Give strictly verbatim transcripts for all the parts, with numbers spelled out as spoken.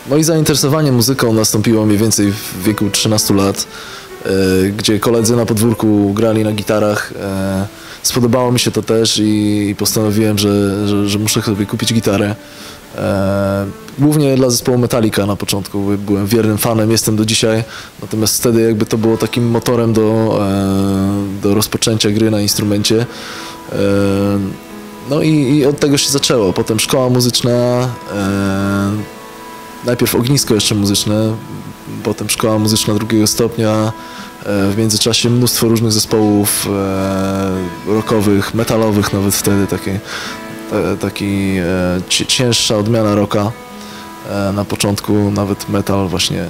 Moje zainteresowanie muzyką nastąpiło mniej więcej w wieku trzynastu lat, gdzie koledzy na podwórku grali na gitarach. Spodobało mi się to też i postanowiłem, że, że, że muszę sobie kupić gitarę. Głównie dla zespołu Metallica na początku. Byłem wiernym fanem, jestem do dzisiaj. Natomiast wtedy jakby to było takim motorem do, do rozpoczęcia gry na instrumencie. No i, i od tego się zaczęło. Potem szkoła muzyczna, najpierw ognisko jeszcze muzyczne, potem szkoła muzyczna drugiego stopnia. W międzyczasie mnóstwo różnych zespołów rockowych, metalowych nawet wtedy, takie, taki cięższa odmiana rocka. Na początku nawet metal właśnie.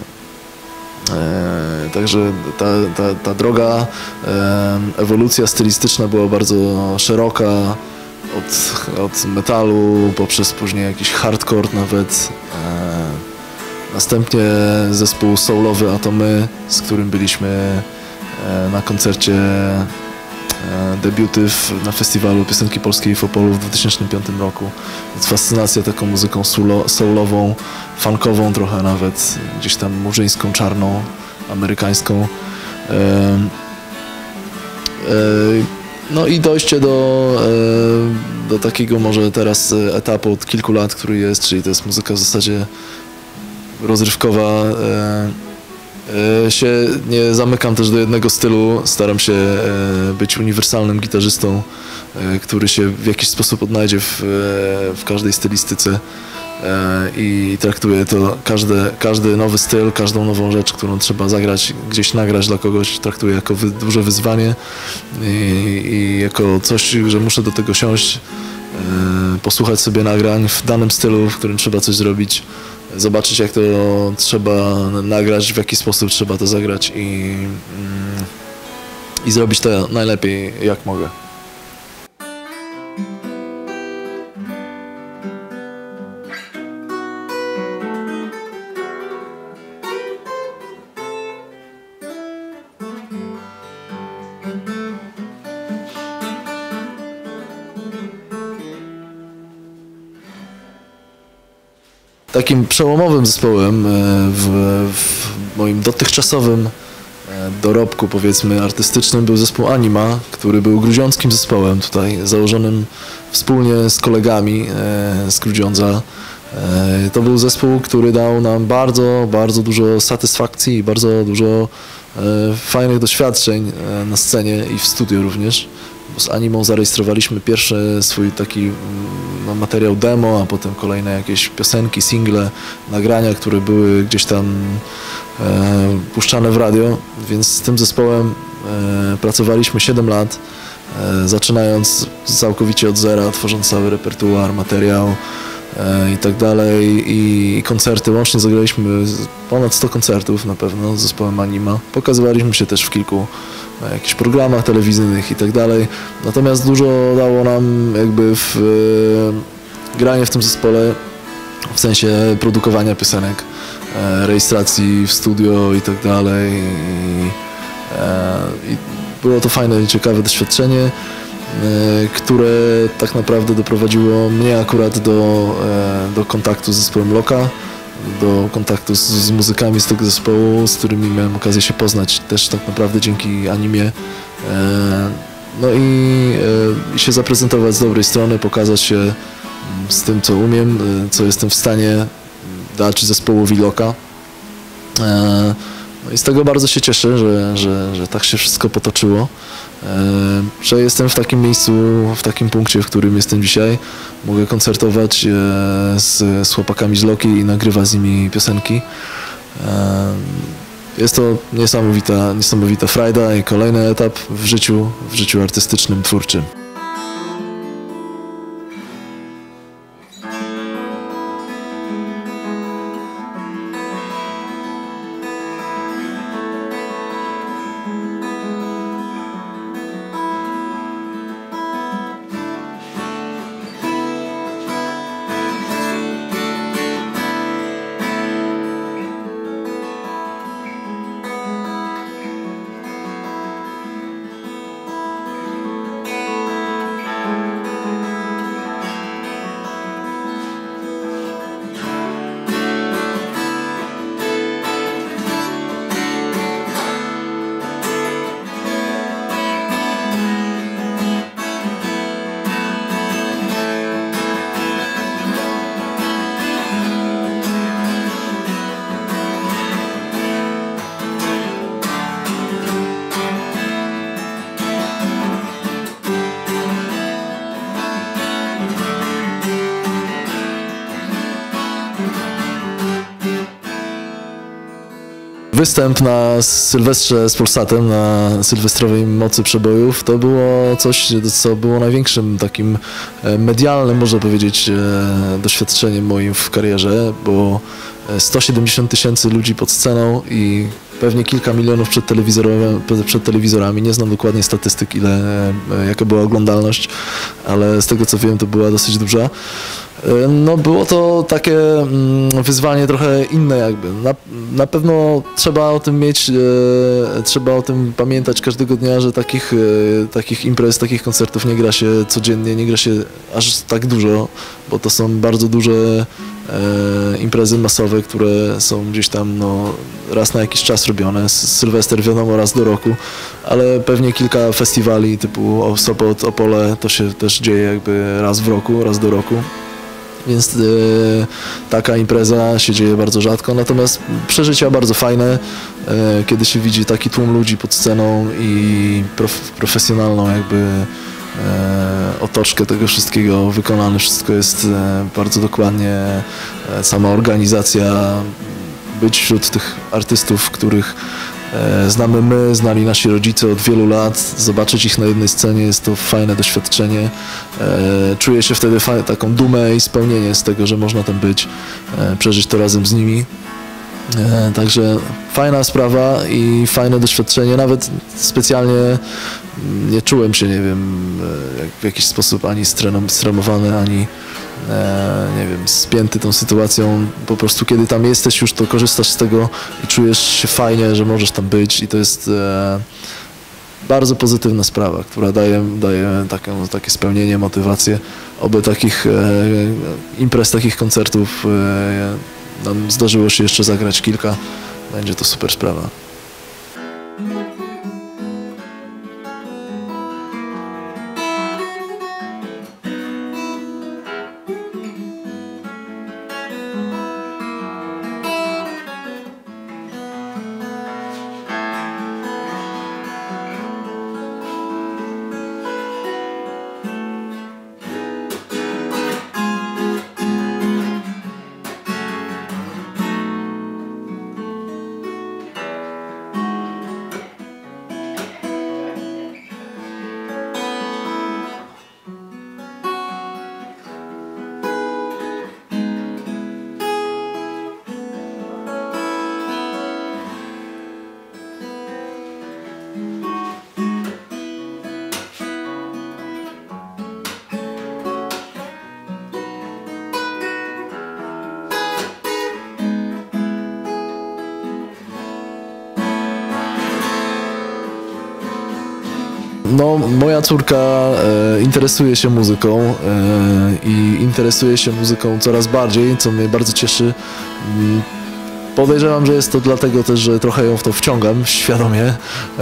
Także ta, ta, ta droga, ewolucja stylistyczna była bardzo szeroka. Od, od metalu poprzez później jakiś hardcore nawet. Następnie zespół soulowy Atomy, z którym byliśmy na koncercie debiuty na festiwalu piosenki polskiej w Opolu w dwa tysiące piątym roku. Więc fascynacja taką muzyką soulową, funkową trochę nawet, gdzieś tam murzyńską, czarną, amerykańską. No i dojście do, do takiego może teraz etapu od kilku lat, który jest, czyli to jest muzyka w zasadzie rozrywkowa. Się nie zamykam też do jednego stylu, staram się być uniwersalnym gitarzystą, który się w jakiś sposób odnajdzie w, w każdej stylistyce i traktuję to każde, każdy nowy styl, każdą nową rzecz, którą trzeba zagrać, gdzieś nagrać dla kogoś, traktuję jako wy, duże wyzwanie i, i jako coś, że muszę do tego siąść, posłuchać sobie nagrań w danym stylu, w którym trzeba coś zrobić, zobaczyć, jak to trzeba nagrać, w jaki sposób trzeba to zagrać i, i zrobić to najlepiej, jak mogę. Takim przełomowym zespołem w, w moim dotychczasowym dorobku, powiedzmy, artystycznym był zespół Anima, który był grudziąckim zespołem tutaj, założonym wspólnie z kolegami z Grudziądza. To był zespół, który dał nam bardzo, bardzo dużo satysfakcji i bardzo dużo fajnych doświadczeń na scenie i w studiu również. Z Animą zarejestrowaliśmy pierwszy swój taki no, materiał demo, a potem kolejne jakieś piosenki, single, nagrania, które były gdzieś tam e, puszczane w radio, więc z tym zespołem e, pracowaliśmy siedem lat, e, zaczynając całkowicie od zera, tworząc cały repertuar, materiał e, i tak dalej i koncerty. Łącznie zagraliśmy ponad sto koncertów na pewno z zespołem Anima. Pokazywaliśmy się też w kilku na jakichś programach telewizyjnych i tak dalej. Natomiast dużo dało nam jakby w e, granie w tym zespole, w sensie produkowania piosenek, e, rejestracji w studio i tak dalej. I, e, i było to fajne i ciekawe doświadczenie, e, które tak naprawdę doprowadziło mnie akurat do, e, do kontaktu z zespołem Loka, do kontaktu z, z muzykami z tego zespołu, z którymi miałem okazję się poznać też tak naprawdę dzięki Animie. E, no i, e, i się zaprezentować z dobrej strony, pokazać się z tym, co umiem, co jestem w stanie dać zespołowi Loka. E, no i z tego bardzo się cieszę, że, że, że tak się wszystko potoczyło, e, że jestem w takim miejscu, w takim punkcie, w którym jestem dzisiaj. Mogę koncertować e, z, z chłopakami z Loki i nagrywać z nimi piosenki. E, jest to niesamowita, niesamowita frajda i kolejny etap w życiu, w życiu artystycznym, twórczym. Występ na Sylwestrze z Polsatem, na sylwestrowej Mocy Przebojów, to było coś, co było największym takim medialnym, można powiedzieć, doświadczeniem moim w karierze, bo sto siedemdziesiąt tysięcy ludzi pod sceną i pewnie kilka milionów przed telewizorami, przed telewizorami. Nie znam dokładnie statystyk, ile, jaka była oglądalność, ale z tego co wiem, to była dosyć duża. No było to takie wyzwanie trochę inne jakby. Na, na pewno trzeba o tym mieć, e, trzeba o tym pamiętać każdego dnia, że takich, e, takich imprez, takich koncertów nie gra się codziennie, nie gra się aż tak dużo, bo to są bardzo duże e, imprezy masowe, które są gdzieś tam no, raz na jakiś czas robione. Sylwester wiadomo raz do roku, ale pewnie kilka festiwali typu Sopot, Opole to się też dzieje jakby raz w roku, raz do roku. Więc y, taka impreza się dzieje bardzo rzadko, natomiast przeżycia bardzo fajne, y, kiedy się widzi taki tłum ludzi pod sceną i prof, profesjonalną jakby y, otoczkę tego wszystkiego wykonane, wszystko jest y, bardzo dokładnie, y, sama organizacja, być wśród tych artystów, których znamy my, znali nasi rodzice od wielu lat, zobaczyć ich na jednej scenie jest to fajne doświadczenie. Czuję się wtedy taką dumę i spełnienie z tego, że można tam być, przeżyć to razem z nimi. Także fajna sprawa i fajne doświadczenie, nawet specjalnie nie czułem się, nie wiem, w jakiś sposób ani stremowany, ani nie wiem, spięty tą sytuacją. Po prostu kiedy tam jesteś już, to korzystasz z tego i czujesz się fajnie, że możesz tam być i to jest e, bardzo pozytywna sprawa, która daje, daje takie, takie spełnienie, motywację. Oby takich e, imprez, takich koncertów e, nam zdarzyło się jeszcze zagrać kilka. Będzie to super sprawa. No, moja córka e, interesuje się muzyką e, i interesuje się muzyką coraz bardziej, co mnie bardzo cieszy. Podejrzewam, że jest to dlatego też, że trochę ją w to wciągam świadomie, e,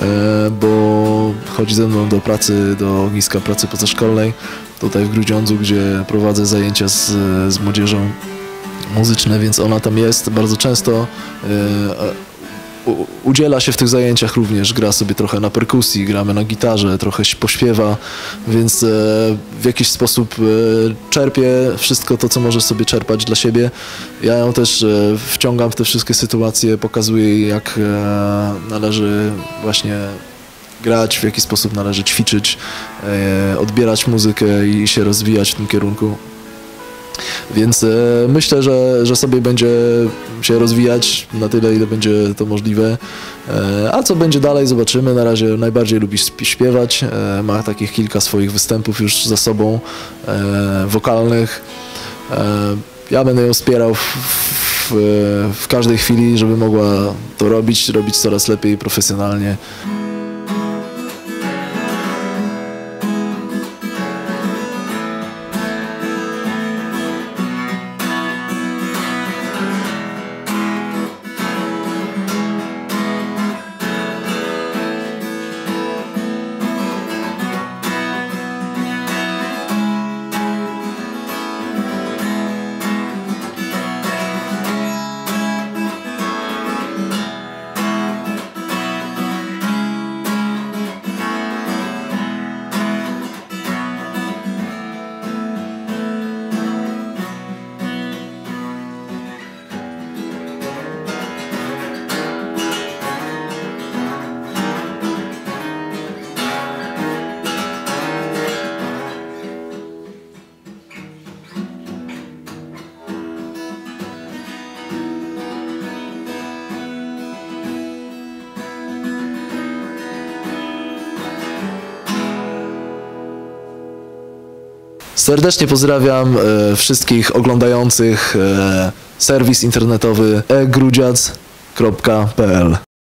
bo chodzi ze mną do pracy, do ogniska pracy pozaszkolnej, tutaj w Grudziądzu, gdzie prowadzę zajęcia z, z młodzieżą muzyczne, więc ona tam jest bardzo często. E, Udziela się w tych zajęciach również, gra sobie trochę na perkusji, gramy na gitarze, trochę pośpiewa, więc w jakiś sposób czerpie wszystko to, co może sobie czerpać dla siebie. Ja ją też wciągam w te wszystkie sytuacje, pokazuję jej, jak należy właśnie grać, w jaki sposób należy ćwiczyć, odbierać muzykę i się rozwijać w tym kierunku. Więc e, myślę, że, że sobie będzie się rozwijać na tyle, ile będzie to możliwe. E, a co będzie dalej, zobaczymy. Na razie najbardziej lubi śpiewać. E, ma takich kilka swoich występów już za sobą, e, wokalnych. E, ja będę ją wspierał w, w, w każdej chwili, żeby mogła to robić, robić coraz lepiej, profesjonalnie. Serdecznie pozdrawiam e, wszystkich oglądających e, serwis internetowy e grudziac kropka p l.